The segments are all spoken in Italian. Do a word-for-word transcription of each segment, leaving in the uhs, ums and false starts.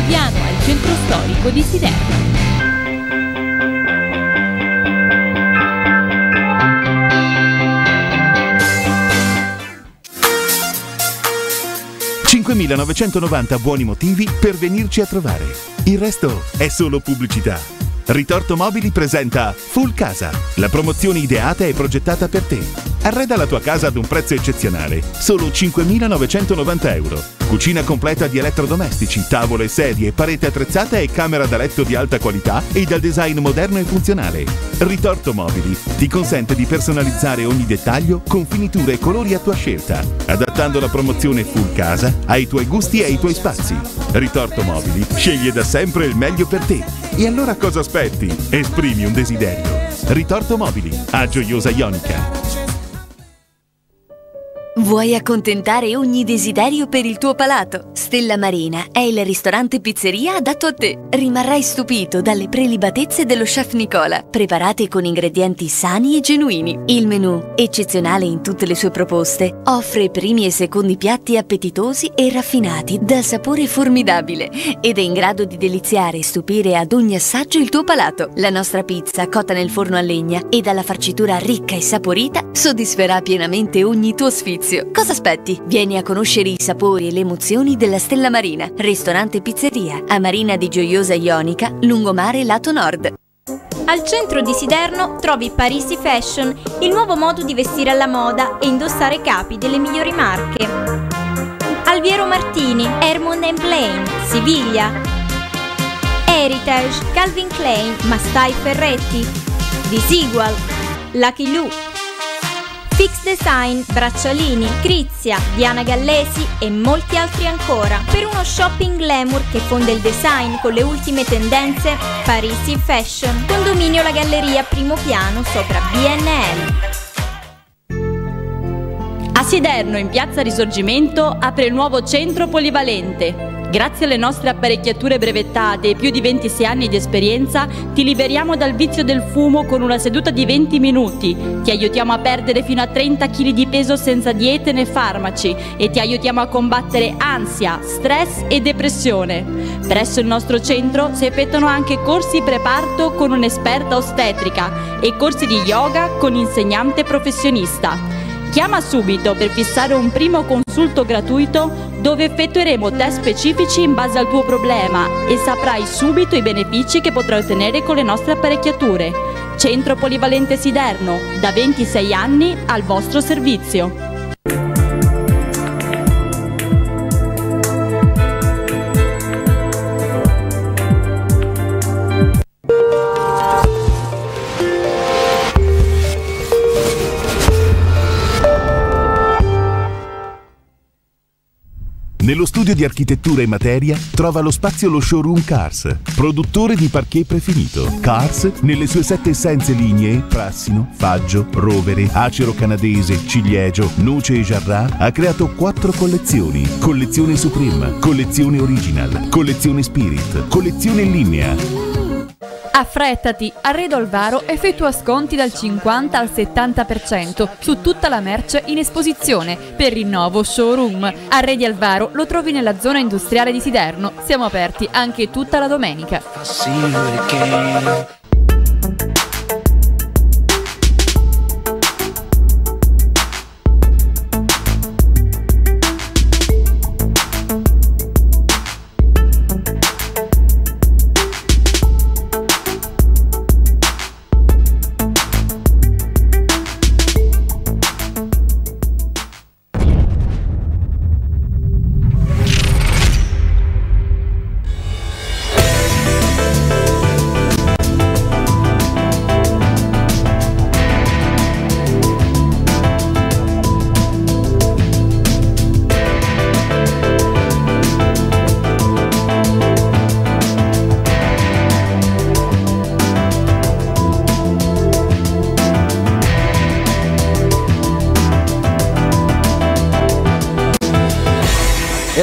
Ottaviano, al centro storico di Siderno. cinquemilanovecentonovanta buoni motivi per venirci a trovare. Il resto è solo pubblicità. Ritorto Mobili presenta Full Casa, la promozione ideata e progettata per te. Arreda la tua casa ad un prezzo eccezionale, solo cinquemilanovecentonovanta euro. Cucina completa di elettrodomestici, tavole, sedie, parete attrezzata e camera da letto di alta qualità e dal design moderno e funzionale. Ritorto Mobili ti consente di personalizzare ogni dettaglio con finiture e colori a tua scelta, adattando la promozione Full Casa ai tuoi gusti e ai tuoi spazi. Ritorto Mobili sceglie da sempre il meglio per te. E allora cosa aspetti? Esprimi un desiderio. Ritorto Mobili, a Gioiosa Ionica. Vuoi accontentare ogni desiderio per il tuo palato? Stella Marina è il ristorante pizzeria adatto a te. Rimarrai stupito dalle prelibatezze dello chef Nicola, preparate con ingredienti sani e genuini. Il menù, eccezionale in tutte le sue proposte, offre primi e secondi piatti appetitosi e raffinati dal sapore formidabile ed è in grado di deliziare e stupire ad ogni assaggio il tuo palato. La nostra pizza, cotta nel forno a legna e dalla farcitura ricca e saporita, soddisferà pienamente ogni tuo sfizio. Cosa aspetti? Vieni a conoscere i sapori e le emozioni della Stella Marina, ristorante pizzeria, a Marina di Gioiosa Ionica, lungomare lato nord. Al centro di Siderno trovi Parisi Fashion, il nuovo modo di vestire alla moda e indossare capi delle migliori marche. Alviero Martini, Hermond and Plain, Siviglia. Heritage, Calvin Klein, Mastai Ferretti, Desigual, Lucky Lu. Fix Design, Braccialini, Crizia, Diana Gallesi e molti altri ancora. Per uno shopping glamour che fonde il design con le ultime tendenze, Parisi Fashion. Condominio La Galleria, primo piano, sopra B N L. A Siderno, in piazza Risorgimento, apre il nuovo centro polivalente. Grazie alle nostre apparecchiature brevettate e più di ventisei anni di esperienza, ti liberiamo dal vizio del fumo con una seduta di venti minuti. Ti aiutiamo a perdere fino a trenta chili di peso senza diete né farmaci e ti aiutiamo a combattere ansia, stress e depressione. Presso il nostro centro si effettuano anche corsi preparto con un'esperta ostetrica e corsi di yoga con insegnante professionista. Chiama subito per fissare un primo consulto gratuito dove effettueremo test specifici in base al tuo problema e saprai subito i benefici che potrai ottenere con le nostre apparecchiature. Centro Polivalente Siderno, da ventisei anni al vostro servizio. Nello studio di architettura e materia trova lo spazio lo showroom Cars, produttore di parquet prefinito. Cars, nelle sue sette essenze lignee, prassino, faggio, rovere, acero canadese, ciliegio, noce e jarrà, ha creato quattro collezioni. Collezione Supreme, collezione Original, collezione Spirit, collezione Linea. Affrettati, Arredo Alvaro effettua sconti dal cinquanta al settanta per cento su tutta la merce in esposizione per il nuovo showroom. Arredi Alvaro lo trovi nella zona industriale di Siderno, siamo aperti anche tutta la domenica.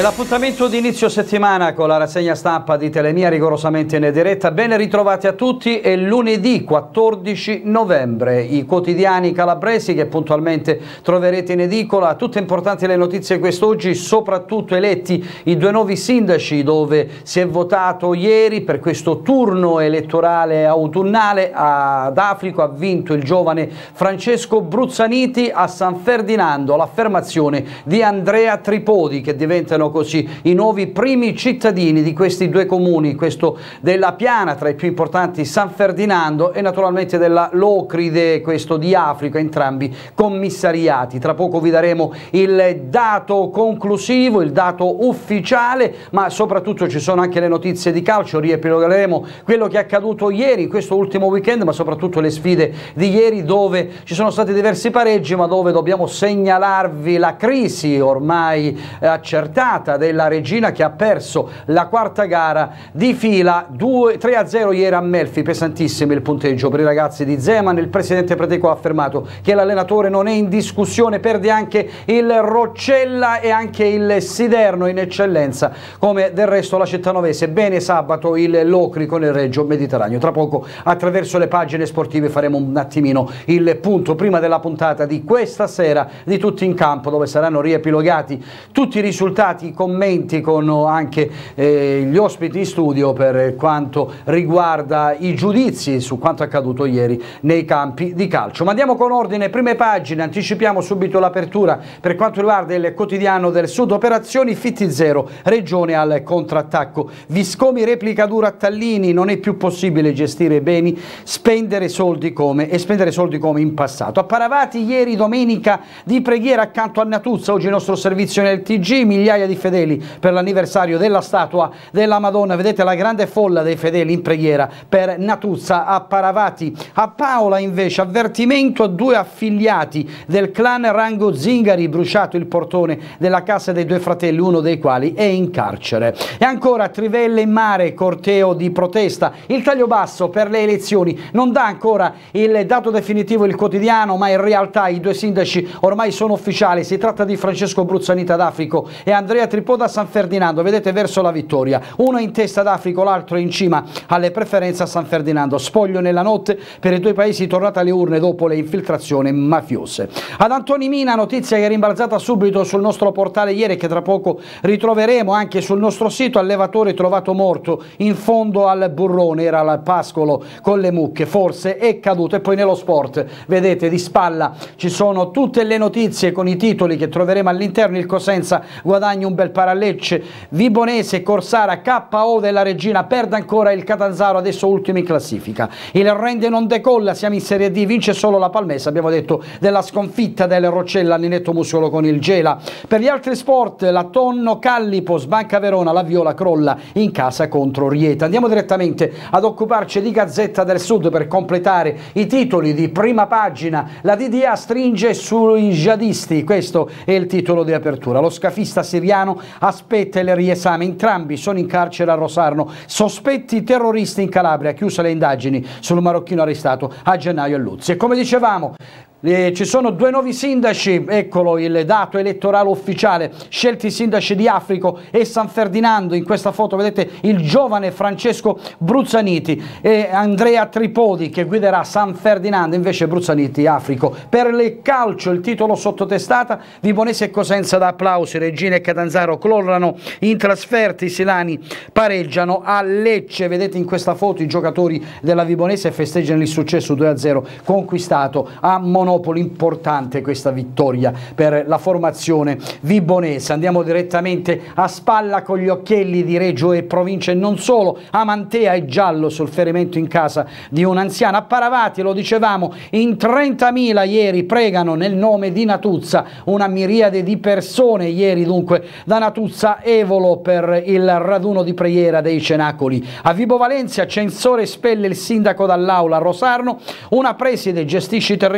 E l'appuntamento di inizio settimana con la rassegna stampa di Telemia rigorosamente in diretta. Ben ritrovati a tutti, è lunedì quattordici novembre. I quotidiani calabresi che puntualmente troverete in edicola, tutte importanti le notizie quest'oggi, soprattutto eletti i due nuovi sindaci dove si è votato ieri per questo turno elettorale autunnale. Ad Africo ha vinto il giovane Francesco Bruzzaniti, a San Ferdinando l'affermazione di Andrea Tripodi, che diventano così i nuovi primi cittadini di questi due comuni, questo della Piana, tra i più importanti San Ferdinando, e naturalmente della Locride, questo di Africa, entrambi commissariati. Tra poco vi daremo il dato conclusivo, il dato ufficiale, ma soprattutto ci sono anche le notizie di calcio. Riepilogheremo quello che è accaduto ieri, in questo ultimo weekend, ma soprattutto le sfide di ieri, dove ci sono stati diversi pareggi, ma dove dobbiamo segnalarvi la crisi ormai accertata della Regina, che ha perso la quarta gara di fila. tre a zero ieri a Melfi, pesantissimo il punteggio per i ragazzi di Zeman. Il presidente Preteco ha affermato che l'allenatore non è in discussione, perde anche il Roccella e anche il Siderno in eccellenza, come del resto la cittanovese. Bene sabato il Locri con il Reggio Mediterraneo. Tra poco attraverso le pagine sportive faremo un attimino il punto, prima della puntata di questa sera di Tutti in Campo, dove saranno riepilogati tutti i risultati, i commenti, con anche eh, gli ospiti in studio per quanto riguarda i giudizi su quanto accaduto ieri nei campi di calcio. Ma andiamo con ordine, prime pagine, anticipiamo subito l'apertura per quanto riguarda il quotidiano del Sud. Operazioni Fitti Zero, Regione al contrattacco. Viscomi replica dura a Tallini, non è più possibile gestire beni, spendere soldi come e spendere soldi come in passato. A Paravati ieri domenica di preghiera accanto a Natuzza, oggi il nostro servizio nel T G, migliaia di fedeli per l'anniversario della statua della Madonna. Vedete la grande folla dei fedeli in preghiera per Natuzza a Paravati. A Paola invece avvertimento a due affiliati del clan Rango Zingari, bruciato il portone della casa dei due fratelli, uno dei quali è in carcere. E ancora a Trivelle in mare, corteo di protesta. Il taglio basso per le elezioni, non dà ancora il dato definitivo il quotidiano, ma in realtà i due sindaci ormai sono ufficiali. Si tratta di Francesco Bruzzaniti ad Africo e Andrea Tripodi a San Ferdinando, vedete, verso la vittoria. Uno in testa ad Africo, l'altro in cima alle preferenze a San Ferdinando. Spoglio nella notte per i due paesi, tornati alle urne dopo le infiltrazioni mafiose. Ad Antonimina, notizia che è rimbalzata subito sul nostro portale ieri, che tra poco ritroveremo anche sul nostro sito. Allevatore trovato morto in fondo al burrone, era al pascolo con le mucche, forse è caduto. E poi nello sport, vedete, di spalla ci sono tutte le notizie con i titoli che troveremo all'interno. Il Cosenza guadagna un bel Paralecce, Vibonese, Corsara, K O della Regina, perde ancora il Catanzaro, adesso ultimo in classifica. Il Rende non decolla, siamo in Serie D, vince solo la Palmese. Abbiamo detto della sconfitta del Roccella, Ninetto Muscolo con il Gela. Per gli altri sport, la Tonno Callipo sbanca Verona, la Viola crolla in casa contro Rieta. Andiamo direttamente ad occuparci di Gazzetta del Sud per completare i titoli di prima pagina. La D D A stringe sui jihadisti, questo è il titolo di apertura. Lo scafista siriano aspetta il riesame, entrambi sono in carcere a Rosarno. Sospetti terroristi in Calabria, chiuse le indagini sul marocchino arrestato a gennaio a Luzzi. E come dicevamo, Eh, ci sono due nuovi sindaci, eccolo il dato elettorale ufficiale, scelti i sindaci di Africo e San Ferdinando. In questa foto vedete il giovane Francesco Bruzzaniti e Andrea Tripodi che guiderà San Ferdinando, invece Bruzzaniti Africo. Per il calcio il titolo sottotestata, Vibonese e Cosenza da applausi, Regina e Catanzaro crollano in trasferta, i silani pareggiano a Lecce. Vedete in questa foto i giocatori della Vibonese festeggiano il successo due a zero conquistato a Monopoli. Importante questa vittoria per la formazione vibonese. Andiamo direttamente a Spalla con gli occhielli di Reggio e provincia e non solo. A Mantea è giallo sul ferimento in casa di un'anziana. A Paravati, lo dicevamo, in trentamila ieri pregano nel nome di Natuzza, una miriade di persone ieri dunque da Natuzza Evolo per il raduno di preghiera dei cenacoli. A Vibo Valencia, censore espelle il sindaco dall'aula a Rosarno, una preside gestisce i terreni confiscati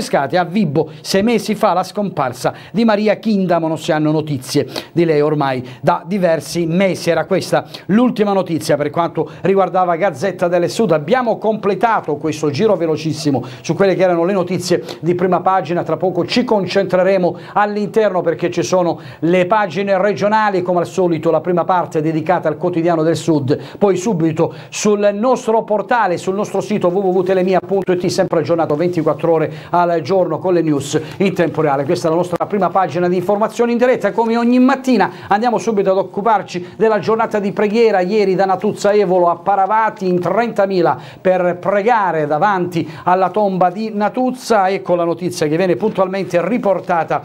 rinfrescate. A Vibo sei mesi fa la scomparsa di Maria Chindamo, non si hanno notizie di lei ormai da diversi mesi. Era questa l'ultima notizia per quanto riguardava Gazzetta del Sud. Abbiamo completato questo giro velocissimo su quelle che erano le notizie di prima pagina. Tra poco ci concentreremo all'interno perché ci sono le pagine regionali, come al solito la prima parte dedicata al Quotidiano del Sud, poi subito sul nostro portale, sul nostro sito w w w punto telemia punto it, sempre aggiornato ventiquattro ore al giorno con le news in tempo reale. Questa è la nostra prima pagina di informazioni in diretta. Come ogni mattina andiamo subito ad occuparci della giornata di preghiera. Ieri da Natuzza Evolo a Paravati in trentamila per pregare davanti alla tomba di Natuzza. Ecco la notizia che viene puntualmente riportata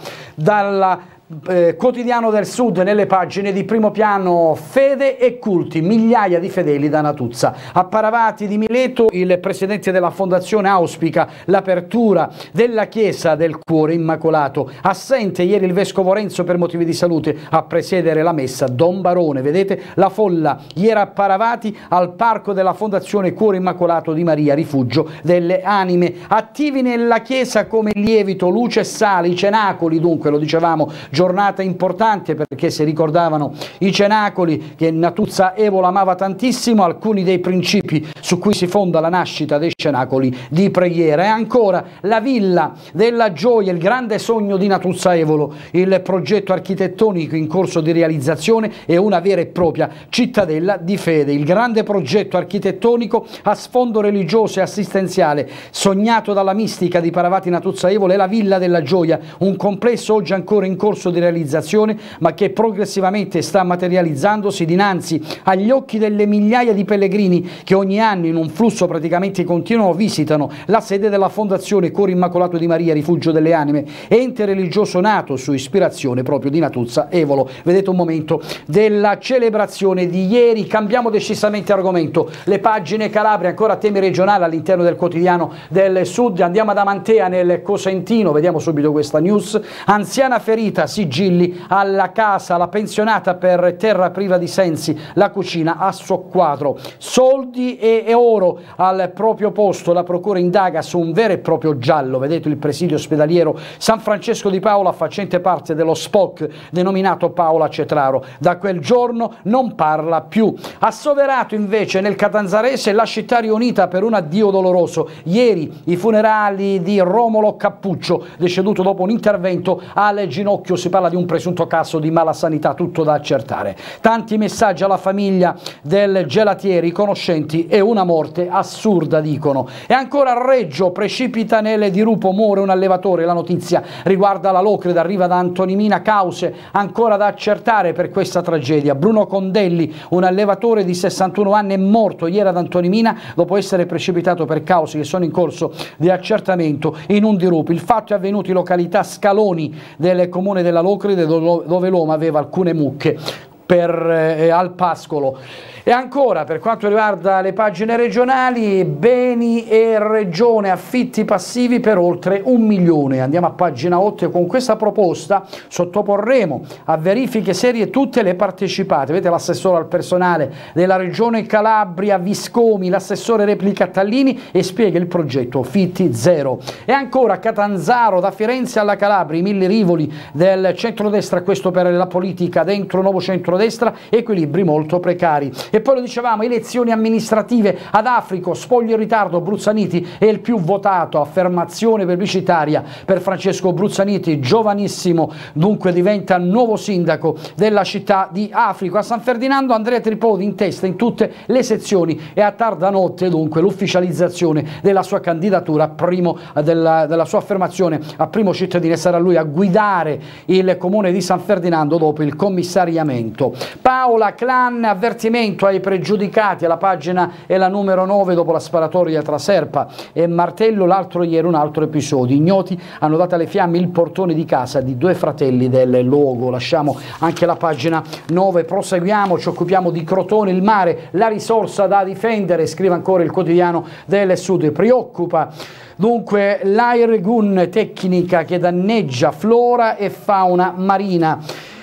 dalla Eh, Quotidiano del Sud nelle pagine di primo piano. Fede e culti, migliaia di fedeli da Natuzza. A Paravati di Mileto il presidente della fondazione auspica l'apertura della chiesa del Cuore Immacolato. Assente ieri il vescovo Renzo per motivi di salute, a presiedere la messa Don Barone. Vedete la folla ieri a Paravati al parco della fondazione Cuore Immacolato di Maria, rifugio delle anime. Attivi nella chiesa come lievito, luce e sale, i cenacoli, dunque lo dicevamo, giornata importante perché si ricordavano i cenacoli che Natuzza Evolo amava tantissimo, alcuni dei principi su cui si fonda la nascita dei cenacoli di preghiera. E ancora la Villa della Gioia, il grande sogno di Natuzza Evolo, il progetto architettonico in corso di realizzazione e una vera e propria cittadella di fede. Il grande progetto architettonico a sfondo religioso e assistenziale sognato dalla mistica di Paravati Natuzza Evolo è la Villa della Gioia, un complesso oggi ancora in corso di realizzazione ma che progressivamente sta materializzandosi dinanzi agli occhi delle migliaia di pellegrini che ogni anno in un flusso praticamente continuo visitano la sede della fondazione Cuore Immacolato di Maria, rifugio delle anime, ente religioso nato su ispirazione proprio di Natuzza Evolo. Vedete un momento della celebrazione di ieri. Cambiamo decisamente argomento, le pagine Calabria, ancora temi regionali all'interno del Quotidiano del Sud. Andiamo ad Amantea nel Cosentino, vediamo subito questa news. Anziana ferita, sigilli alla casa, la pensionata per terra priva di sensi, la cucina a soqquadro. Soldi e, e oro al proprio posto, la procura indaga su un vero e proprio giallo. Vedete il presidio ospedaliero San Francesco di Paola facente parte dello S P O C denominato Paola Cetraro. Da quel giorno non parla più. A Soverato invece nel Catanzarese la città riunita per un addio doloroso. Ieri i funerali di Romolo Cappuccio, deceduto dopo un intervento al ginocchio. Si parla di un presunto caso di mala sanità, tutto da accertare. Tanti messaggi alla famiglia del gelatiere, i conoscenti e una morte assurda, dicono. E ancora a Reggio, precipita nel dirupo, muore un allevatore. La notizia riguarda la Locrida, arriva da Antonimina, cause ancora da accertare per questa tragedia. Bruno Condelli, un allevatore di sessantuno anni, è morto ieri ad Antonimina dopo essere precipitato per cause che sono in corso di accertamento in un dirupo. Il fatto è avvenuto in località Scaloni del comune della Locride, dove l'uomo aveva alcune mucche per, eh, al pascolo. E ancora per quanto riguarda le pagine regionali, beni e regione, affitti passivi per oltre un milione. Andiamo a pagina otto. Con questa proposta sottoporremo a verifiche serie tutte le partecipate. Vedete l'assessore al personale della regione Calabria Viscomi, l'assessore replica Tallini e spiega il progetto Fitti Zero. E ancora Catanzaro, da Firenze alla Calabria, i mille rivoli del centrodestra, questo per la politica dentro nuovo centrodestra, equilibri molto precari. E poi lo dicevamo, elezioni amministrative ad Africo, spoglio in ritardo, Bruzzaniti è il più votato, affermazione pubblicitaria per Francesco Bruzzaniti, giovanissimo, dunque diventa nuovo sindaco della città di Africo. A San Ferdinando Andrea Tripodi in testa in tutte le sezioni e a tarda notte dunque l'ufficializzazione della sua candidatura, a primo, della, della sua affermazione a primo cittadino, e sarà lui a guidare il comune di San Ferdinando dopo il commissariamento. Paola Clan, avvertimento ai pregiudicati, alla pagina è la numero nove dopo la sparatoria tra Serpa e Martello. L'altro ieri un altro episodio, ignoti hanno dato alle fiamme il portone di casa di due fratelli del luogo. Lasciamo anche la pagina nove, proseguiamo, ci occupiamo di Crotone, il mare, la risorsa da difendere, scrive ancora il Quotidiano del Sud. Preoccupa dunque l'Airgun, tecnica che danneggia flora e fauna marina.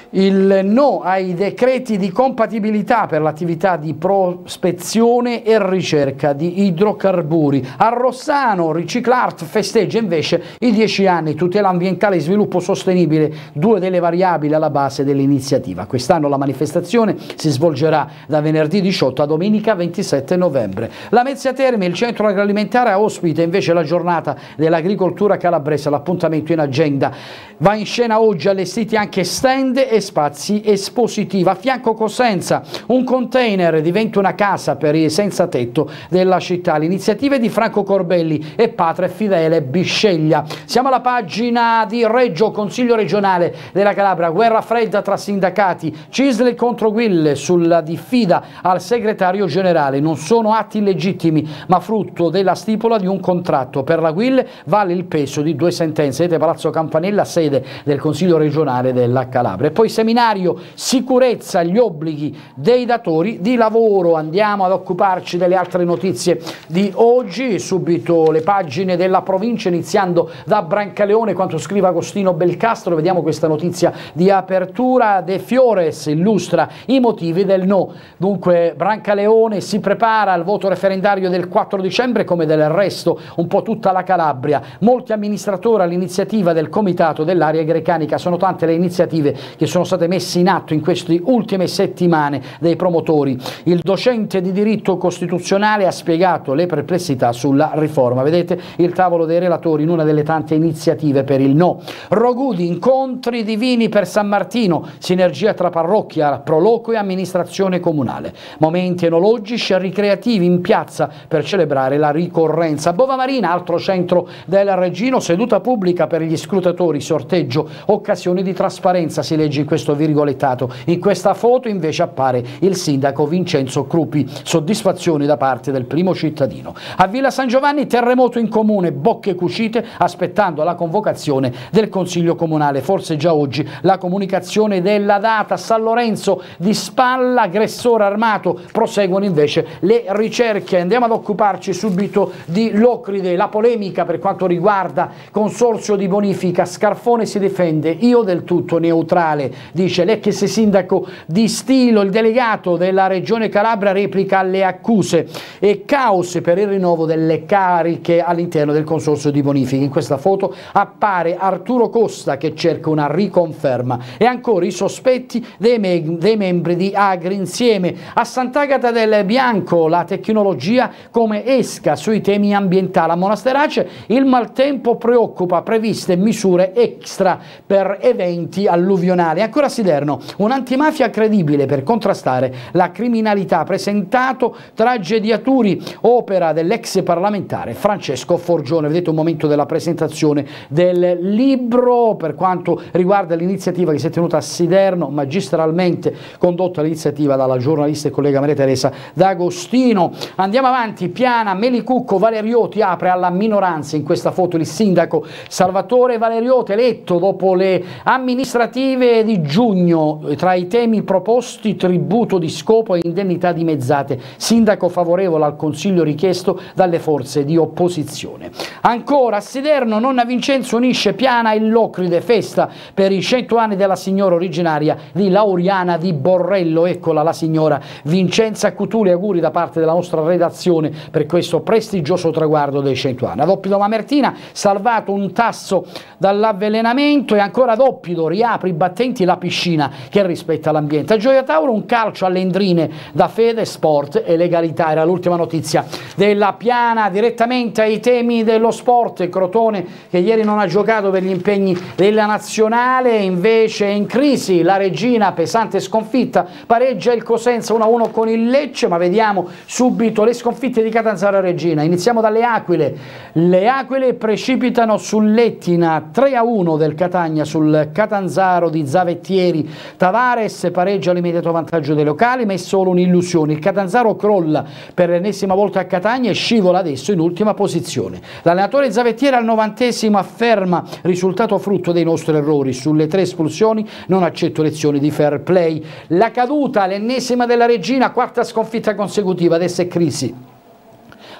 il no ai decreti di compatibilità per l'attività di prospezione e ricerca di idrocarburi. A Rossano Riciclart festeggia invece i dieci anni, tutela ambientale e sviluppo sostenibile, due delle variabili alla base dell'iniziativa. Quest'anno la manifestazione si svolgerà da venerdì diciotto a domenica ventisette novembre. La Mezzia Terme, il centro agroalimentare, ospita invece la giornata dell'agricoltura calabrese. L'appuntamento in agenda va in scena oggi, allestiti anche stand e spazi espositivi. A fianco Cosenza, un container diventa una casa per i senza tetto della città. L'iniziativa è di Franco Corbelli e Padre Fidele Bisceglia. Siamo alla pagina di Reggio, Consiglio regionale della Calabria, guerra fredda tra sindacati, Cisle contro Will sulla diffida al segretario generale. Non sono atti illegittimi ma frutto della stipula di un contratto. Per la Will vale il peso di due sentenze. Vedete Palazzo Campanella, sede del Consiglio regionale della Calabria. E poi seminario sicurezza, gli obblighi dei datori di lavoro. Andiamo ad occuparci delle altre notizie di oggi, subito le pagine della provincia, iniziando da Brancaleone, quanto scrive Agostino Belcastro. Vediamo questa notizia di apertura. De Fiores illustra i motivi del no. Dunque Brancaleone si prepara al voto referendario del quattro dicembre, come del resto un po' tutta la Calabria. Molti amministratori all'iniziativa del comitato dell'area grecanica. Sono tante le iniziative che sono state messe in atto in queste ultime settimane dei promotori. Il docente di diritto costituzionale ha spiegato le perplessità sulla riforma. Vedete il tavolo dei relatori in una delle tante iniziative per il no. Rogudi, incontri divini per San Martino, sinergia tra parrocchia, proloquio e amministrazione comunale. Momenti enologici e ricreativi in piazza per celebrare la ricorrenza. Bova Marina, altro centro del Reggino, seduta pubblica per gli scrutatori, sorteggio, occasioni di trasparenza, si legge in questo virgolettato. In questa foto invece appare il sindaco Vincenzo Crupi, soddisfazioni da parte del primo cittadino. A Villa San Giovanni, terremoto in comune, bocche cucite, aspettando la convocazione del Consiglio Comunale, forse già oggi la comunicazione della data. San Lorenzo di spalla, aggressore armato, proseguono invece le ricerche. Andiamo ad occuparci subito di Locride, la polemica per quanto riguarda consorzio di bonifica. Scarfone si difende, io del tutto neutrale, dice l'ex sindaco di Stilo. Il delegato della regione Calabria replica alle accuse e caos per il rinnovo delle cariche all'interno del consorzio di bonifica. In questa foto appare Arturo Costa che cerca una riconferma e ancora i sospetti dei, me dei membri di Agri Insieme. A Sant'Agata del Bianco la tecnologia come esca sui temi ambientali. A Monasterace il maltempo preoccupa, previste misure extra per eventi alluvionali. Ancora a Siderno, un'antimafia credibile per contrastare la criminalità, presentato Tragediaturi, opera dell'ex parlamentare Francesco Forgione. Vedete un momento della presentazione del libro per quanto riguarda l'iniziativa che si è tenuta a Siderno, magistralmente condotta l'iniziativa dalla giornalista e collega Maria Teresa D'Agostino. Andiamo avanti, Piana, Melicucco, Valerioti apre alla minoranza. In questa foto il sindaco Salvatore Valerioti, eletto dopo le amministrative di giugno. Tra i temi proposti tributo di scopo e indennità dimezzate, sindaco favorevole al consiglio richiesto dalle forze di opposizione. Ancora a Siderno, nonna Vincenzo unisce Piana e Locride, festa per i cento anni della signora originaria di Lauriana di Borrello. Eccola la signora Vincenza Cutuli, auguri da parte della nostra redazione per questo prestigioso traguardo dei cento anni. Ad Oppido Mamertina, salvato un tasso dall'avvelenamento, e ancora ad Oppido riapre i battenti la piscina che rispetta l'ambiente. A Gioia Tauro un calcio alle Endrine da Fede, Sport e Legalità. Era l'ultima notizia della Piana. Direttamente ai temi dello sport, Crotone che ieri non ha giocato per gli impegni della nazionale, invece è in crisi. La Regina, pesante sconfitta, pareggia il Cosenza uno a uno con il Lecce, ma vediamo subito le sconfitte di Catanzaro e Regina. Iniziamo dalle Aquile. Le Aquile precipitano sull'Ettina, tre a uno del Catania sul Catanzaro di Zavettieri. Tavares pareggia all'immediato vantaggio dei locali, ma è solo un'illusione. Il Catanzaro crolla per l'ennesima volta a Catania e scivola adesso in ultima posizione. L'allenatore Zavettieri al novantesimo afferma: risultato frutto dei nostri errori, sulle tre espulsioni non accetto lezioni di fair play. La caduta, l'ennesima della Regina, quarta sconfitta consecutiva, adesso è crisi.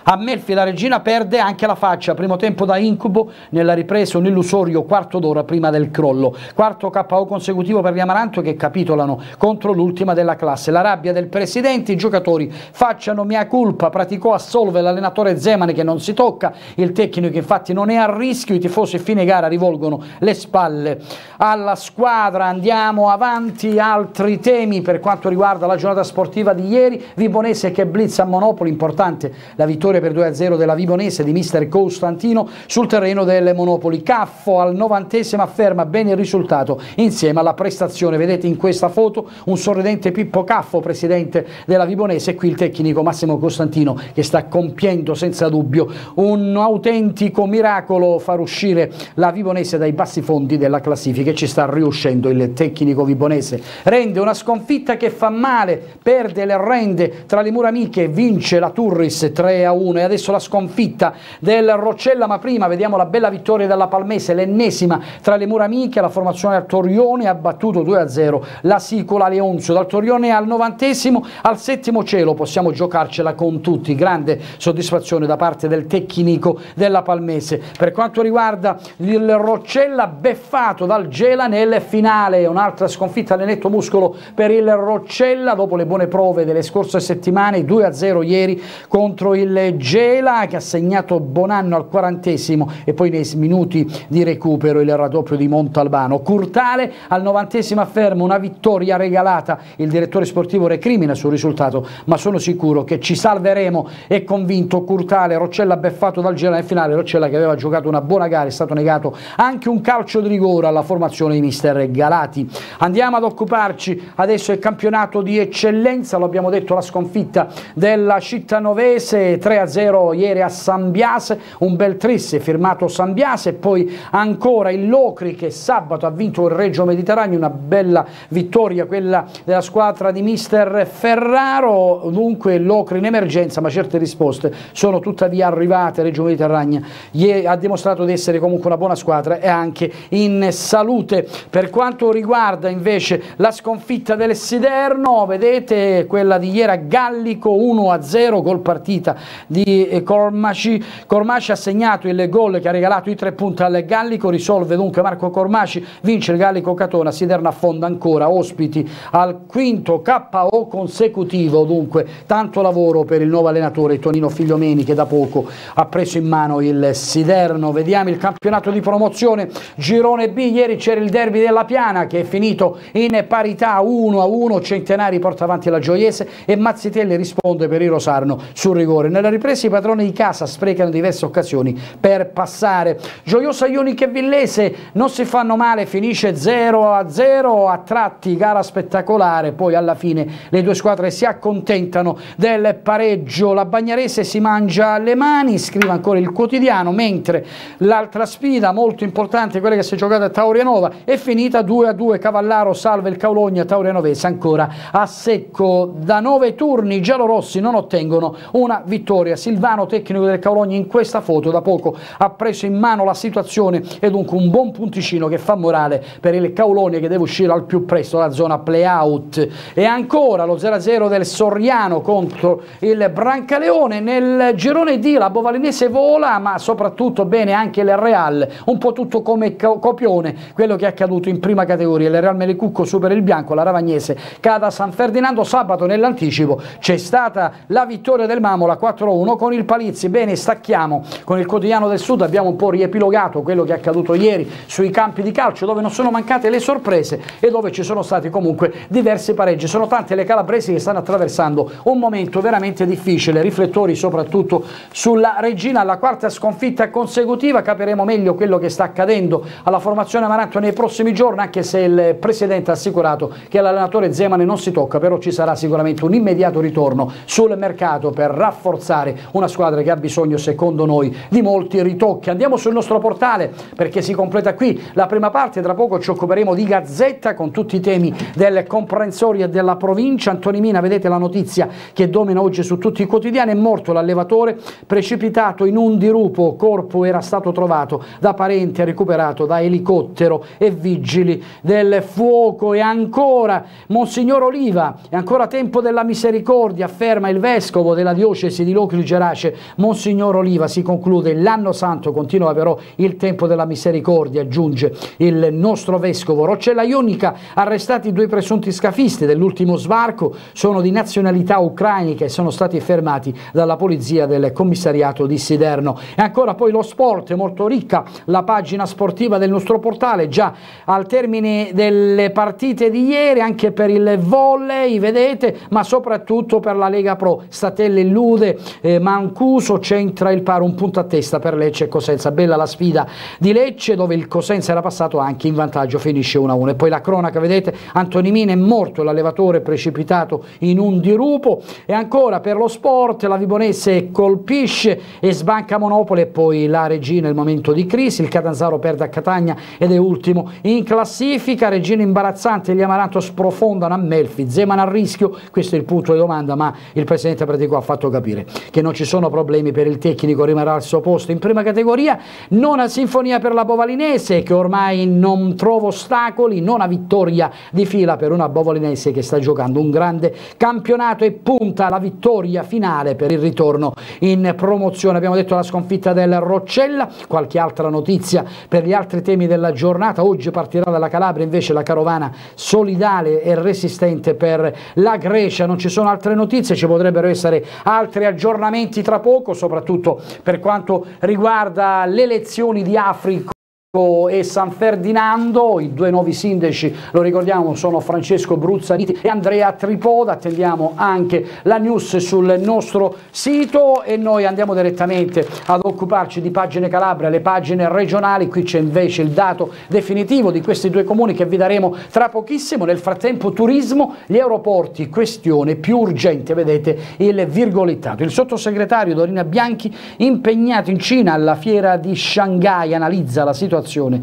A Melfi la regina perde anche la faccia, primo tempo da incubo, nella ripresa un illusorio quarto d'ora prima del crollo. Quarto K O consecutivo per gli Amaranto che capitolano contro l'ultima della classe. La rabbia del presidente, i giocatori facciano mea culpa, praticò assolve l'allenatore Zeman che non si tocca, il tecnico infatti non è a rischio, i tifosi fine gara rivolgono le spalle alla squadra. Andiamo avanti, altri temi per quanto riguarda la giornata sportiva di ieri. Vibonese che blitz a Monopoli, importante la vittoria per due a zero della Vibonese di mister Costantino sul terreno delle Monopoli. Caffo al novantesimo afferma bene il risultato insieme alla prestazione. Vedete in questa foto un sorridente Pippo Caffo, presidente della Vibonese, e qui il tecnico Massimo Costantino che sta compiendo senza dubbio un autentico miracolo, far uscire la Vibonese dai bassi fondi della classifica, e ci sta riuscendo il tecnico vibonese. Rende una sconfitta che fa male, perde le rende tra le mura amiche, vince la Turris tre a uno. E adesso la sconfitta del Roccella, ma prima vediamo la bella vittoria della Palmese, l'ennesima tra le mura amiche. La formazione al Torrione ha battuto due a zero la Sicola Leonzio. Dal Torrione al novantesimo al settimo cielo possiamo giocarcela con tutti, grande soddisfazione da parte del tecnico della Palmese. Per quanto riguarda il Roccella, beffato dal Gela nel finale, un'altra sconfitta a netto muscolo per il Roccella dopo le buone prove delle scorse settimane, due a zero ieri contro il Gela che ha segnato Bonanno al quarantesimo e poi nei minuti di recupero il raddoppio di Montalbano. Curtale al novantesimo afferma una vittoria regalata, il direttore sportivo recrimina sul risultato ma sono sicuro che ci salveremo, è convinto Curtale. Roccella beffato dal Gela nel finale, Roccella che aveva giocato una buona gara, è stato negato anche un calcio di rigore alla formazione di mister Galati. Andiamo ad occuparci adesso del campionato di eccellenza, lo abbiamo detto, la sconfitta della Cittanovese tre a zero ieri a Sambiase, un bel tris firmato Sambiase, poi ancora il Locri che sabato ha vinto il Reggio Mediterraneo, una bella vittoria quella della squadra di mister Ferraro. Dunque Locri in emergenza ma certe risposte sono tuttavia arrivate. Reggio Mediterraneo ha dimostrato di essere comunque una buona squadra e anche in salute. Per quanto riguarda invece la sconfitta del Siderno, vedete quella di ieri a Gallico uno a zero, gol partita di Cormaci. Cormaci ha segnato il gol che ha regalato i tre punti al Gallico, risolve dunque Marco Cormaci, vince il Gallico Catona, Siderno affonda ancora, ospiti al quinto K O consecutivo. Dunque tanto lavoro per il nuovo allenatore Tonino Figliomeni che da poco ha preso in mano il Siderno. Vediamo il campionato di promozione Girone B, ieri c'era il derby della Piana che è finito in parità uno a uno, Centenari porta avanti la Gioiese e Mazzitelli risponde per il Rosarno sul rigore. Nella ripresa i padroni di casa sprecano diverse occasioni per passare. Gioiosa Ionico e Villese non si fanno male, finisce zero a zero, a tratti gara spettacolare, poi alla fine le due squadre si accontentano del pareggio. La Bagnarese si mangia le mani, scrive ancora il quotidiano, mentre l'altra sfida molto importante, quella che si è giocata a Taurianova, è finita due a due, Cavallaro salva il Caulogna, Taurianovese ancora a secco. Da nove turni i giallorossi non ottengono una vittoria. Silvano, tecnico del Caulogna, in questa foto da poco ha preso in mano la situazione e dunque un buon punticino che fa morale per il Caulogna che deve uscire al più presto dalla zona play-out. E ancora lo zero a zero del Soriano contro il Brancaleone. Nel girone D la Bovalinese vola, ma soprattutto bene anche il Real, un po' tutto come copione quello che è accaduto in prima categoria. Il Real Melecucco supera il Bianco, la Ravagnese cade a San Ferdinando. Sabato nell'anticipo c'è stata la vittoria del Mamola quattro a uno con il Palizzi. Bene, stacchiamo con il Quotidiano del Sud, abbiamo un po' riepilogato quello che è accaduto ieri sui campi di calcio, dove non sono mancate le sorprese e dove ci sono stati comunque diversi pareggi. Sono tante le calabresi che stanno attraversando un momento veramente difficile, riflettori soprattutto sulla Regina, alla quarta sconfitta consecutiva. Capiremo meglio quello che sta accadendo alla formazione Amaranto nei prossimi giorni, anche se il presidente ha assicurato che l'allenatore Zeman non si tocca, però ci sarà sicuramente un immediato ritorno sul mercato per rafforzare una squadra che ha bisogno, secondo noi, di molti ritocchi. Andiamo sul nostro portale perché si completa qui la prima parte, tra poco ci occuperemo di Gazzetta con tutti i temi del comprensorio e della provincia. Antonimina, vedete la notizia che domina oggi su tutti i quotidiani, è morto l'allevatore precipitato in un dirupo, corpo era stato trovato da parenti, recuperato da elicottero e vigili del fuoco. E ancora Monsignor Oliva, è ancora tempo della misericordia, afferma il vescovo della diocesi di Locri Nucleo Gerace Monsignor Oliva. Si conclude l'anno santo, continua però il tempo della misericordia, aggiunge il nostro vescovo. Roccella Ionica, arrestati due presunti scafisti dell'ultimo sbarco, sono di nazionalità ucranica e sono stati fermati dalla polizia del commissariato di Siderno. E ancora poi lo sport, molto ricca la pagina sportiva del nostro portale, già al termine delle partite di ieri, anche per il volley, vedete, ma soprattutto per la Lega Pro. Statelle illude, eh, Mancuso centra il paro, un punto a testa per Lecce e Cosenza. Bella la sfida di Lecce, dove il Cosenza era passato anche in vantaggio, finisce uno a uno. E poi la cronaca, vedete, Antoni Mina è morto, l'allevatore precipitato in un dirupo. E ancora per lo sport, la Vibonese colpisce e sbanca Monopoli, e poi la Regina, il momento di crisi, il Catanzaro perde a Catania ed è ultimo in classifica. Regina imbarazzante, gli Amaranto sprofondano a Melfi, Zeman a rischio, questo è il punto di domanda, ma il presidente Pratico ha fatto capire che non ci sono problemi per il tecnico, rimarrà al suo posto in prima categoria. Nona sinfonia per la Bovalinese, che ormai non trova ostacoli, nona vittoria di fila per una Bovalinese che sta giocando un grande campionato e punta alla vittoria finale per il ritorno in promozione. Abbiamo detto la sconfitta del Roccella, qualche altra notizia per gli altri temi della giornata. Oggi partirà dalla Calabria invece la carovana solidale e resistente per la Grecia. Non ci sono altre notizie, ci potrebbero essere altri aggiornamenti tra poco, soprattutto per quanto riguarda le elezioni di Africa e San Ferdinando. I due nuovi sindaci, lo ricordiamo, sono Francesco Bruzzaniti e Andrea Tripoda. Attendiamo anche la news sul nostro sito e noi andiamo direttamente ad occuparci di Pagine Calabria, le pagine regionali. Qui c'è invece il dato definitivo di questi due comuni che vi daremo tra pochissimo. Nel frattempo turismo, gli aeroporti, questione più urgente, vedete il virgolettato. Il sottosegretario Dorina Bianchi, impegnato in Cina alla fiera di Shanghai, analizza la situazione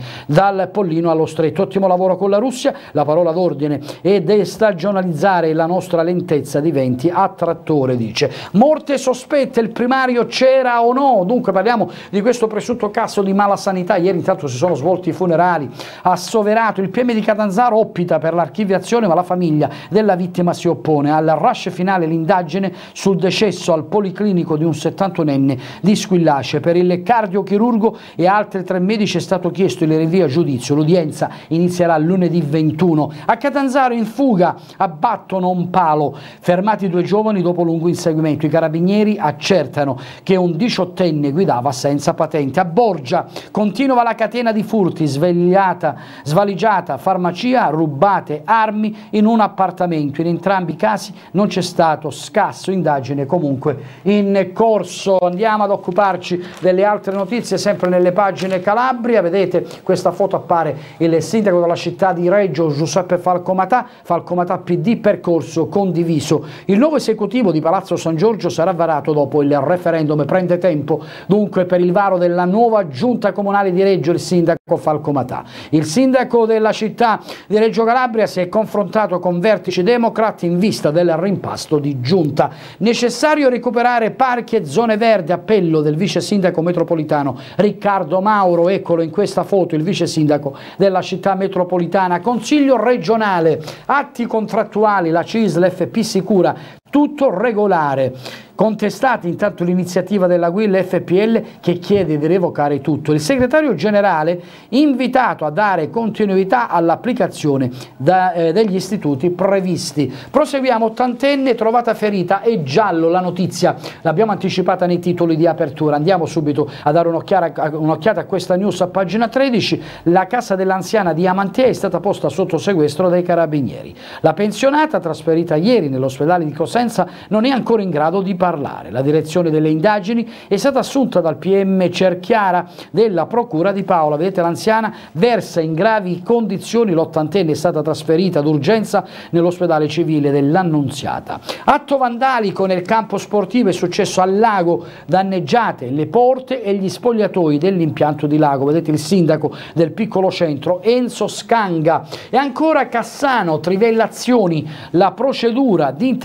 dal Pollino allo Stretto. Ottimo lavoro con la Russia, la parola d'ordine è destagionalizzare la nostra lentezza diventi attrattore, dice. Morte sospetta, il primario c'era o no? Dunque parliamo di questo presunto caso di mala sanità. Ieri intanto si sono svolti i funerali, assoverato il P M di Catanzaro, opta per l'archiviazione, ma la famiglia della vittima si oppone. Al rush finale l'indagine sul decesso al policlinico di un settantunenne di Squillace. Per il cardiochirurgo e altri tre medici è stato chiesto il rinvio a giudizio, l'udienza inizierà lunedì ventuno. A Catanzaro in fuga abbattono un palo, fermati due giovani dopo lungo inseguimento. I carabinieri accertano che un diciottenne guidava senza patente. A Borgia continua la catena di furti, svegliata, svaligiata farmacia, rubate armi in un appartamento. In entrambi i casi non c'è stato scasso, indagine comunque in corso. Andiamo ad occuparci delle altre notizie sempre nelle pagine Calabria. Vedete, questa foto appare il sindaco della città di Reggio, Giuseppe Falcomatà, Falcomatà P D, percorso condiviso. Il nuovo esecutivo di Palazzo San Giorgio sarà varato dopo il referendum, prende tempo dunque per il varo della nuova giunta comunale di Reggio il sindaco Falcomatà. Il sindaco della città di Reggio Calabria si è confrontato con vertici democrati in vista del rimpasto di giunta. Necessario recuperare parchi e zone verdi, appello del vice sindaco metropolitano Riccardo Mauro. Eccolo in questa foto, il vice sindaco della città metropolitana. Consiglio regionale, atti contrattuali, la C I S L, F P Sicura, tutto regolare. Contestati intanto l'iniziativa della G U I L F P L che chiede di revocare tutto. Il segretario generale invitato a dare continuità all'applicazione eh, degli istituti previsti. Proseguiamo, ottantenne trovata ferita e giallo, la notizia l'abbiamo anticipata nei titoli di apertura. Andiamo subito a dare un'occhiata a questa news a pagina tredici. La casa dell'anziana di Amantea è stata posta sotto sequestro dai carabinieri. La pensionata, trasferita ieri nell'ospedale di Cosenza, non è ancora in grado di parlare. La direzione delle indagini è stata assunta dal P M Cerchiara della Procura di Paola. Vedete, l'anziana versa in gravi condizioni, l'ottantenne è stata trasferita d'urgenza nell'ospedale civile dell'Annunziata. Atto vandalico nel campo sportivo, è successo al Lago, danneggiate le porte e gli spogliatoi dell'impianto di Lago. Vedete il sindaco del piccolo centro Enzo Scanga. E ancora Cassano, trivellazioni, la procedura di intervento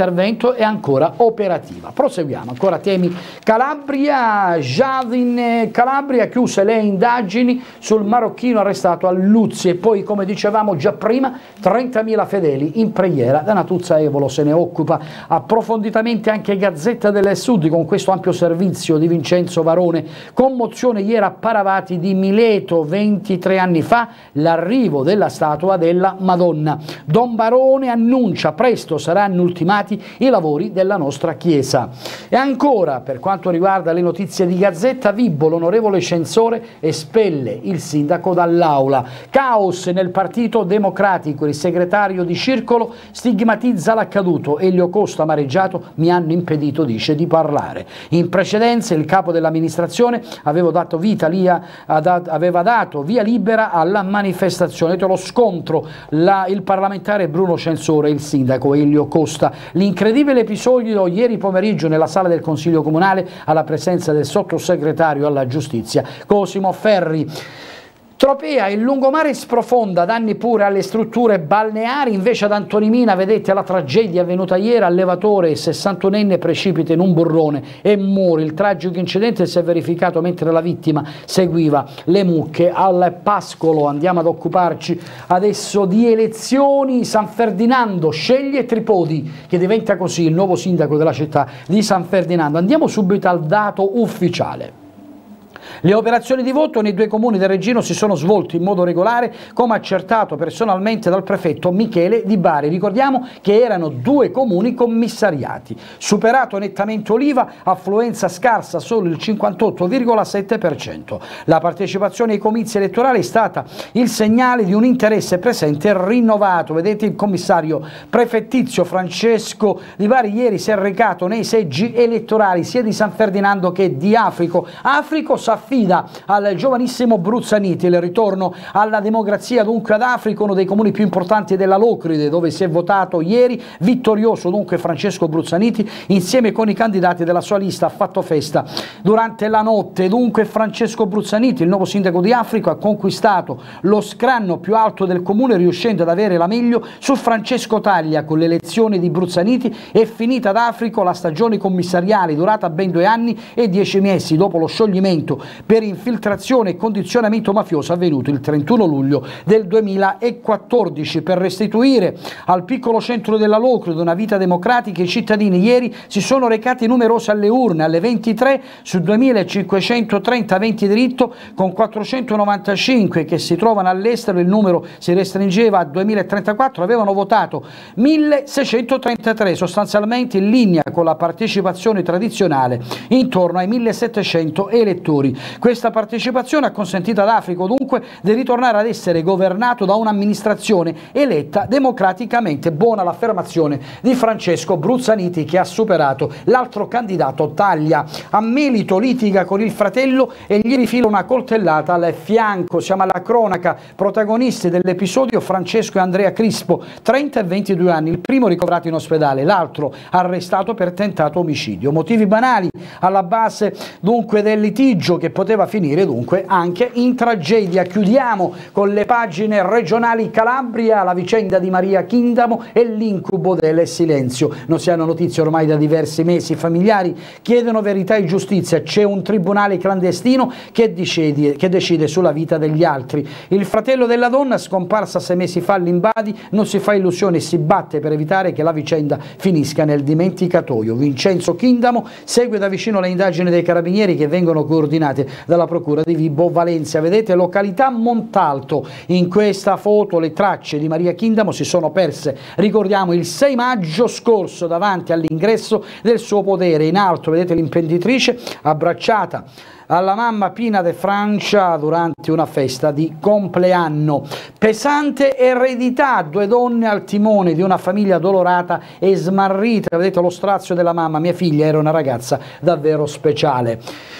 momento è ancora operativa. Proseguiamo, ancora temi Calabria. Jadin Calabria chiuse le indagini sul marocchino arrestato a Luzzi e poi, come dicevamo già prima, trentamila fedeli in preghiera. Da Natuzza Evolo se ne occupa approfonditamente anche Gazzetta del Sud con questo ampio servizio di Vincenzo Varone. Commozione ieri a Paravati di Mileto, ventitré anni fa, l'arrivo della statua della Madonna. Don Barone annuncia presto saranno ultimati i lavori della nostra chiesa. E ancora, per quanto riguarda le notizie di Gazzetta, Vibo, l'onorevole censore, espelle il sindaco dall'aula. Caos nel Partito Democratico, il segretario di Circolo stigmatizza l'accaduto. Elio Costa amareggiato, mi hanno impedito, dice, di parlare. In precedenza il capo dell'amministrazione aveva dato vita via, aveva dato via libera alla manifestazione. Lo scontro, la, il parlamentare Bruno Censore e il sindaco Elio Costa. L'incredibile episodio ieri pomeriggio nella sala del Consiglio Comunale alla presenza del sottosegretario alla giustizia Cosimo Ferri. Tropea, il lungomare sprofonda, danni pure alle strutture balneari. Invece ad Antonimina, vedete la tragedia avvenuta ieri, allevatore sessantunenne precipita in un burrone e muore. Il tragico incidente si è verificato mentre la vittima seguiva le mucche al pascolo. Andiamo ad occuparci adesso di elezioni. San Ferdinando sceglie Tripodi, che diventa così il nuovo sindaco della città di San Ferdinando. Andiamo subito al dato ufficiale. Le operazioni di voto nei due comuni del Reggino si sono svolte in modo regolare, come accertato personalmente dal prefetto Michele Di Bari. Ricordiamo che erano due comuni commissariati. Superato nettamente Oliva, affluenza scarsa solo il cinquantotto virgola sette per cento. La partecipazione ai comizi elettorali è stata il segnale di un interesse presente e rinnovato. Vedete, il commissario prefettizio Francesco Di Bari ieri si è recato nei seggi elettorali sia di San Ferdinando che di Africo. Africo s'affida al giovanissimo Bruzzaniti. Il ritorno alla democrazia dunque ad Africa, uno dei comuni più importanti della Locride, dove si è votato ieri. Vittorioso dunque Francesco Bruzzaniti insieme con i candidati della sua lista, ha fatto festa durante la notte. Dunque Francesco Bruzzaniti, il nuovo sindaco di Africa, ha conquistato lo scranno più alto del comune, riuscendo ad avere la meglio su Francesco Taglia. Con l'elezione di Bruzzaniti è finita ad Africa la stagione commissariale durata ben due anni e dieci mesi dopo lo scioglimento per infiltrazione e condizionamento mafioso avvenuto il trentuno luglio del duemilaquattordici. Per restituire al piccolo centro della Locride una vita democratica, i cittadini ieri si sono recati numerosi alle urne. Alle ventitré su duemilacinquecentotrenta aventi diritto, con quattrocentonovantacinque che si trovano all'estero, il numero si restringeva a duemilatrentaquattro, avevano votato milleseicentotrentatré, sostanzialmente in linea con la partecipazione tradizionale, intorno ai millesettecento elettori. Questa partecipazione ha consentito ad Africa dunque di ritornare ad essere governato da un'amministrazione eletta democraticamente. Buona l'affermazione di Francesco Bruzzaniti, che ha superato l'altro candidato Taglia. A Melito litiga con il fratello e gli rifila una coltellata al fianco. Siamo alla cronaca. Protagonisti dell'episodio Francesco e Andrea Crispo, trenta e ventidue anni, il primo ricoverato in ospedale, l'altro arrestato per tentato omicidio. Motivi banali alla base dunque del litigio, che poteva finire dunque anche in tragedia. Chiudiamo con le pagine regionali. Calabria, la vicenda di Maria Chindamo e l'incubo del silenzio. Non si hanno notizie ormai da diversi mesi. I familiari chiedono verità e giustizia. C'è un tribunale clandestino che decide, che decide sulla vita degli altri. Il fratello della donna, scomparsa sei mesi fa all'Imbadi, non si fa illusioni e si batte per evitare che la vicenda finisca nel dimenticatoio. Vincenzo Chindamo segue da vicino le indagini dei carabinieri che vengono coordinate dalla procura di Vibo Valencia. Vedete, località Montalto. In questa foto le tracce di Maria Chindamo si sono perse, ricordiamo, il sei maggio scorso davanti all'ingresso del suo podere. In alto vedete l'imprenditrice abbracciata alla mamma Pina de Francia durante una festa di compleanno. Pesante eredità, due donne al timone di una famiglia dolorata e smarrita. Vedete lo strazio della mamma: mia figlia era una ragazza davvero speciale.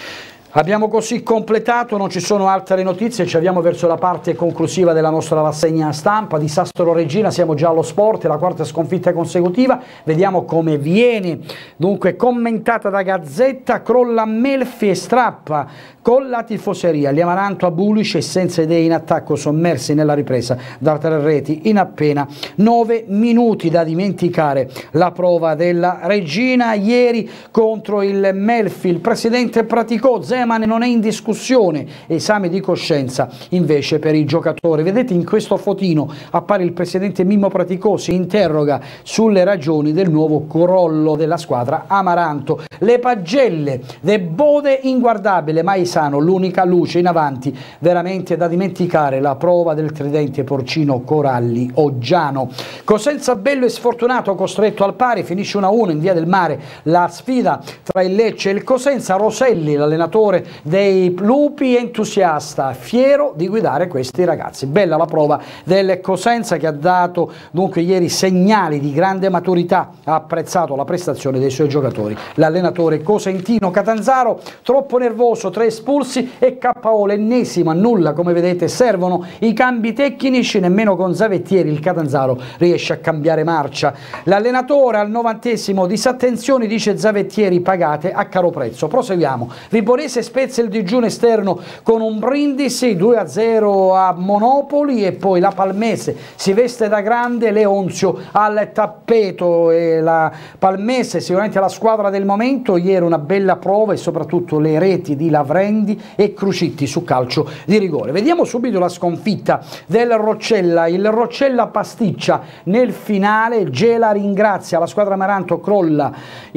Abbiamo così completato, non ci sono altre notizie, ci avviamo verso la parte conclusiva della nostra rassegna stampa. Disastro Regina, siamo già allo sport, la quarta sconfitta consecutiva, vediamo come viene dunque commentata da Gazzetta. Crolla Melfi e strappa con la tifoseria, gli Amaranto a Bulic e senza idee in attacco, sommersi nella ripresa da tre reti in appena nove minuti. Da dimenticare la prova della Regina ieri contro il Melfi, il presidente praticò, Zeman non è in discussione, esame di coscienza invece per i giocatori. Vedete in questo fotino appare il presidente Mimmo Praticò, si interroga sulle ragioni del nuovo crollo della squadra Amaranto. Le pagelle de Bode inguardabile, Maisano l'unica luce in avanti, veramente da dimenticare la prova del tridente Porcino Coralli Oggiano. Cosenza bello e sfortunato costretto al pari, finisce uno a uno in Via del Mare la sfida tra il Lecce e il Cosenza. Roselli, l'allenatore dei Lupi, entusiasta, fiero di guidare questi ragazzi. Bella la prova del Cosenza che ha dato dunque ieri segnali di grande maturità, ha apprezzato la prestazione dei suoi giocatori. L'allenatore cosentino. Catanzaro troppo nervoso, tre espulsi e K O, l'ennesimo a nulla. Come vedete servono i cambi tecnici, nemmeno con Zavettieri il Catanzaro riesce a cambiare marcia. L'allenatore al novantesimo, disattenzioni dice Zavettieri pagate a caro prezzo. Proseguiamo. Viborese spezza il digiuno esterno con un Brindisi, due a zero a Monopoli, e poi la Palmese si veste da grande, Leonzio al tappeto e la Palmese sicuramente la squadra del momento. Ieri una bella prova e soprattutto le reti di Lavrendi e Crucitti su calcio di rigore. Vediamo subito la sconfitta del Roccella, il Roccella pasticcia nel finale, Gela ringrazia la squadra Amaranto, crolla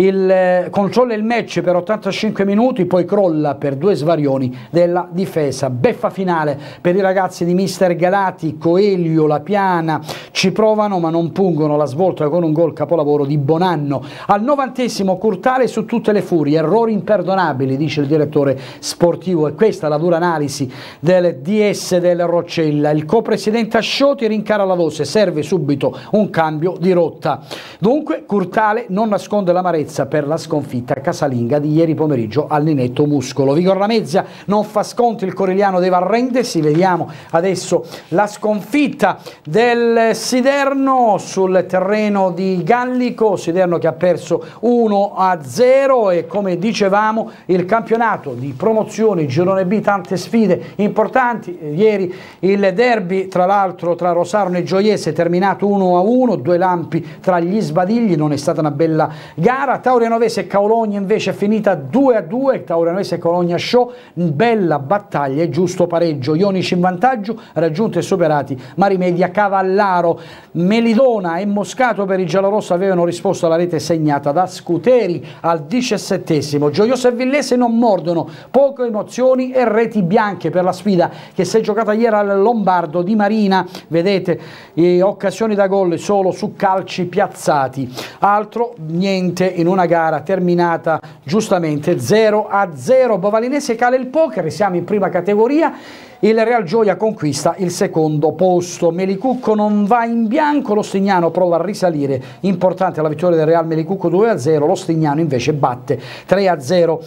il, controlla il match per ottantacinque minuti, poi crolla per due svarioni della difesa. Beffa finale per i ragazzi di mister Galati, Coelho, La Piana ci provano ma non pungono la svolta con un gol capolavoro di Bonanno. Al novantesimo Curtale su tutte le furie, errori imperdonabili dice il direttore sportivo, e questa è la dura analisi del D S del Roccella. Il copresidente Ascioti rincara la voce, serve subito un cambio di rotta. Dunque Curtale non nasconde l'amarezza per la sconfitta casalinga di ieri pomeriggio al Ninetto Muscolo. Vigor Lamezia non fa sconti, il Corigliano deve arrendersi. Vediamo adesso la sconfitta del Siderno sul terreno di Gallico, Siderno che ha perso uno a zero, e come dicevamo il campionato di promozione girone B, tante sfide importanti. Ieri il derby tra l'altro tra Rosarno e Gioiese è terminato uno a uno, due lampi tra gli sbadigli, non è stata una bella gara. Taurianovese e Caologna invece è finita due a due, Taurianovese e Cologna Show, bella battaglia e giusto pareggio, Ionici in vantaggio, raggiunti e superati Marimedia Cavallaro. Melidona e Moscato per i giallorossi avevano risposto alla rete segnata da Scuteri al diciassettesimo. Gioioso e Villese non mordono, poche emozioni e reti bianche per la sfida che si è giocata ieri al Lombardo di Marina. Vedete eh, occasioni da gol solo su calci piazzati, altro niente in una gara terminata giustamente zero a zero. Bovalinese cala il poker, siamo in prima categoria. Il Real Gioia conquista il secondo posto. Melicucco non va in bianco, lo Stignano prova a risalire, importante la vittoria del Real Melicucco due a zero, lo Stignano invece batte tre a zero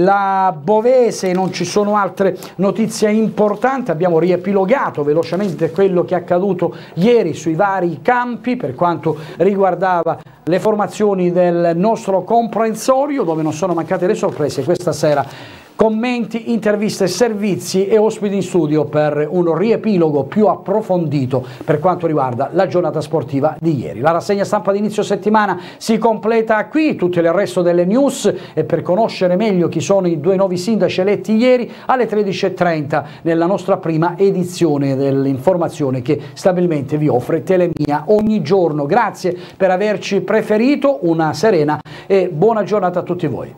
la Bovese. Non ci sono altre notizie importanti, abbiamo riepilogato velocemente quello che è accaduto ieri sui vari campi per quanto riguardava le formazioni del nostro comprensorio, dove non sono mancate le sorprese questa sera. Commenti, interviste, servizi e ospiti in studio per un riepilogo più approfondito per quanto riguarda la giornata sportiva di ieri. La rassegna stampa di inizio settimana si completa qui, tutto il resto delle news, e per conoscere meglio chi sono i due nuovi sindaci eletti ieri alle tredici e trenta nella nostra prima edizione dell'informazione che stabilmente vi offre Telemia ogni giorno. Grazie per averci preferito, una serena e buona giornata a tutti voi.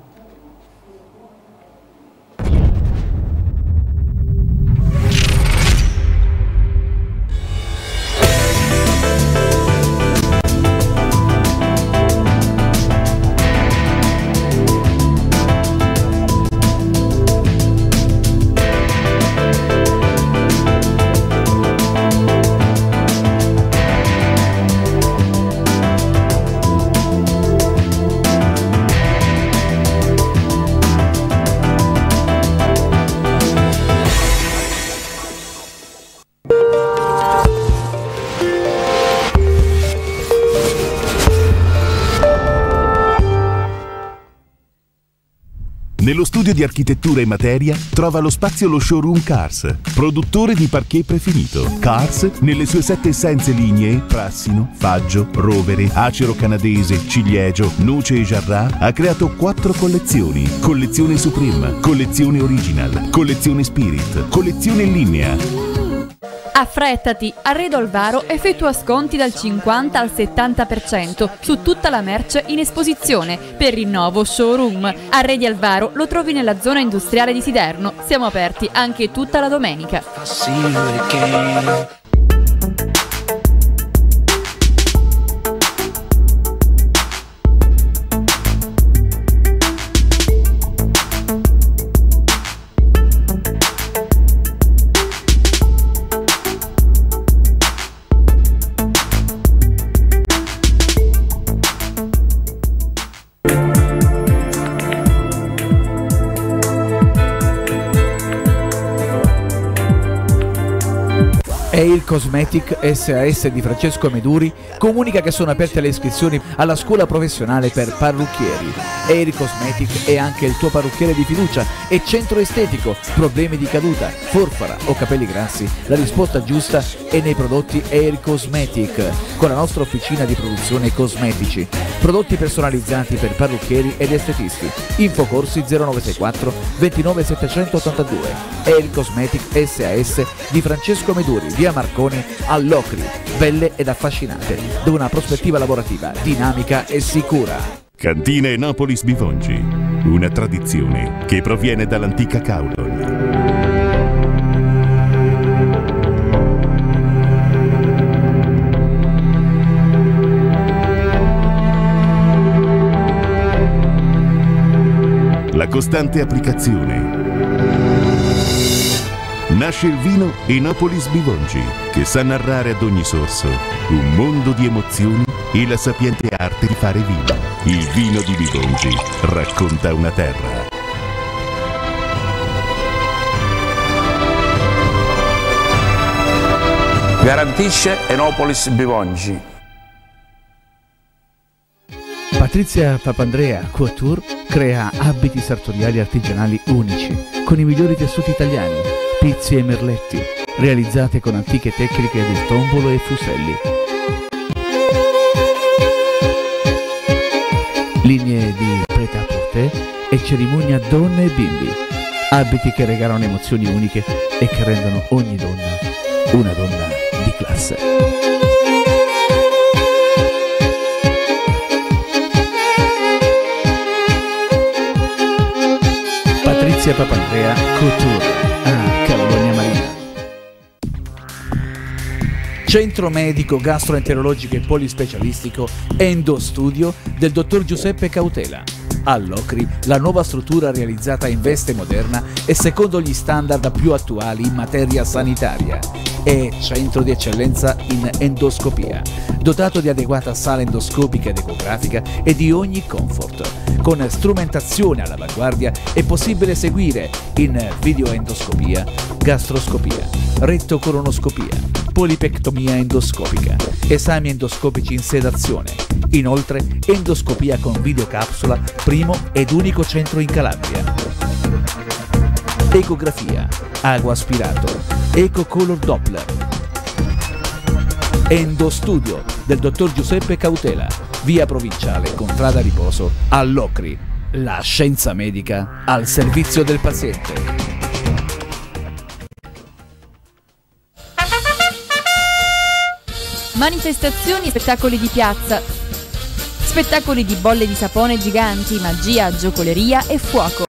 Nello studio di architettura e materia trova lo spazio lo showroom Cars, produttore di parquet prefinito. Cars, nelle sue sette essenze lignee, prassino, faggio, rovere, acero canadese, ciliegio, noce e jarrà, ha creato quattro collezioni. Collezione Supreme, collezione Original, collezione Spirit, collezione Linea. Affrettati! Arredo Alvaro effettua sconti dal cinquanta al settanta per cento su tutta la merce in esposizione per rinnovo showroom. Arredi Alvaro lo trovi nella zona industriale di Siderno. Siamo aperti anche tutta la domenica. Air Cosmetic S A S di Francesco Meduri comunica che sono aperte le iscrizioni alla scuola professionale per parrucchieri. Air Cosmetic è anche il tuo parrucchiere di fiducia e centro estetico. Problemi di caduta, forfara o capelli grassi? La risposta giusta è nei prodotti Air Cosmetic, con la nostra officina di produzione cosmetici. Prodotti personalizzati per parrucchieri ed estetisti. Infocorsi zero nove sei quattro ventinove settecentottantadue. Air Cosmetic S A S di Francesco Meduri, via Marconi all'Ocri, belle ed affascinate, da una prospettiva lavorativa dinamica e sicura. Cantina Enopolis Bivongi, una tradizione che proviene dall'antica Caulon. La costante applicazione. Nasce il vino Enopolis Bivongi, che sa narrare ad ogni sorso un mondo di emozioni e la sapiente arte di fare vino. Il vino di Bivongi racconta una terra. Garantisce Enopolis Bivongi. Patrizia Papandrea Couture crea abiti sartoriali artigianali unici, con i migliori tessuti italiani, pizzi e merletti, realizzate con antiche tecniche del tombolo e fuselli. Linee di prêt-à-porter e cerimonia donne e bimbi. Abiti che regalano emozioni uniche e che rendono ogni donna una donna di classe. Patrizia Papandrea Couture a Cavalogna Marina. Centro medico gastroenterologico e polispecialistico Endo Studio del dottor Giuseppe Cautela. All'Ocri, la nuova struttura realizzata in veste moderna e secondo gli standard più attuali in materia sanitaria. È centro di eccellenza in endoscopia, dotato di adeguata sala endoscopica ed ecografica e di ogni comfort. Con strumentazione all'avanguardia è possibile seguire in videoendoscopia, gastroscopia, rettocolonoscopia, polipectomia endoscopica, esami endoscopici in sedazione. Inoltre endoscopia con videocapsula, primo ed unico centro in Calabria. Ecografia, acqua aspirato, ecocolor Doppler. Endostudio del dottor Giuseppe Cautela, via Provinciale, Contrada Riposo, all'Ocri. La scienza medica al servizio del paziente. Manifestazioni e spettacoli di piazza. Spettacoli di bolle di sapone giganti, magia, giocoleria e fuoco.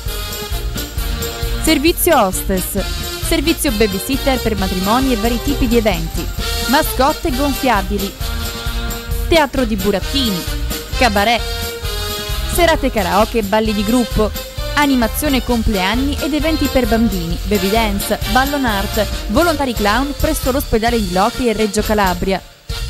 Servizio hostess. Servizio babysitter per matrimoni e vari tipi di eventi. Mascotte gonfiabili. Teatro di burattini. Cabaret. Serate karaoke e balli di gruppo. Animazione compleanni ed eventi per bambini, baby dance, ballon art, volontari clown presso l'ospedale di Locri e Reggio Calabria.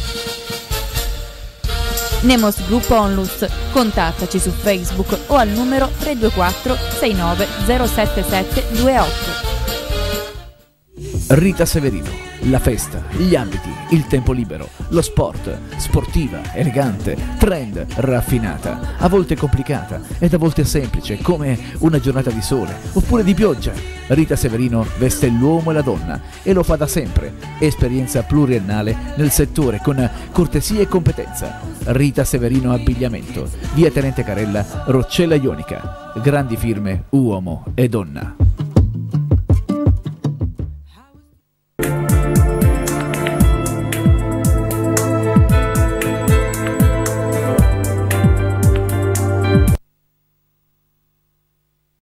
Nemos Group Onlus, contattaci su Facebook o al numero tre due quattro sei nove zero sette sette due otto. Rita Severino, La festa, gli abiti, il tempo libero, lo sport, sportiva, elegante, trend, raffinata, a volte complicata ed a volte semplice, come una giornata di sole oppure di pioggia. Rita Severino veste l'uomo e la donna e lo fa da sempre. Esperienza pluriennale nel settore con cortesia e competenza. Rita Severino Abbigliamento, via Tenente Carella, Roccella Ionica. Grandi firme, uomo e donna.